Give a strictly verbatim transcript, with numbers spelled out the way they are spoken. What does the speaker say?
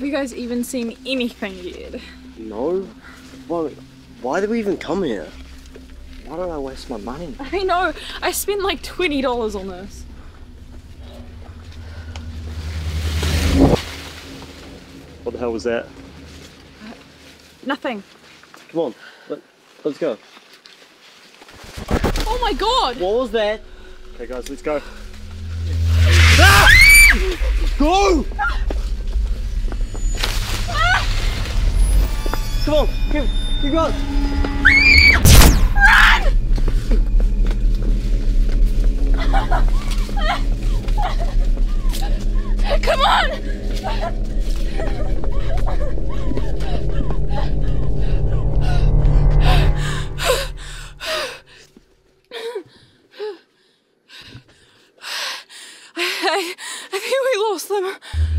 you guys even seen anything yet? No. Why, why did we even come here? Why did I waste my money? I know. I spent like twenty dollars on this. What the hell was that? Uh, nothing. Come on, let, let's go. Oh my god! What was that? Okay guys, let's go. Ah! Go! Ah! Come on, keep, keep going. Run! Come on! I, I think we lost them.